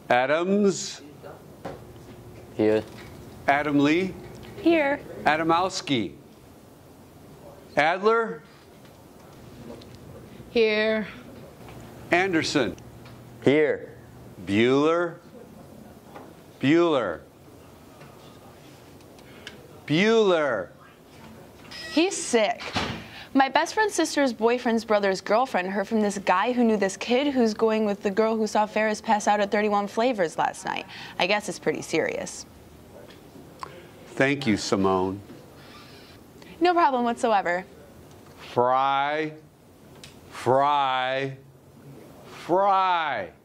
Adams. Here. Adam Lee. Here. Adamowski. Adler. Here. Anderson. Here. Bueller. Bueller. Bueller. He's sick. My best friend's sister's boyfriend's brother's girlfriend heard from this guy who knew this kid who's going with the girl who saw Ferris pass out at 31 Flavors last night. I guess it's pretty serious. Thank you, Simone. No problem whatsoever. Fry. Fry. Fry.